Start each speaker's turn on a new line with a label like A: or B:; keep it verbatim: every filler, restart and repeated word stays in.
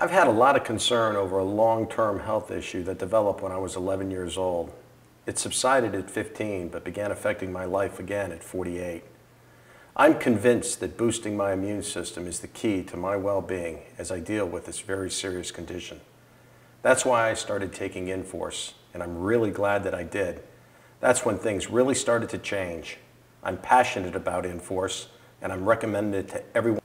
A: I've had a lot of concern over a long-term health issue that developed when I was eleven years old. It subsided at fifteen, but began affecting my life again at forty-eight. I'm convinced that boosting my immune system is the key to my well-being as I deal with this very serious condition. That's why I started taking Inforce, and I'm really glad that I did. That's when things really started to change. I'm passionate about Inforce, and I'm recommending it to everyone.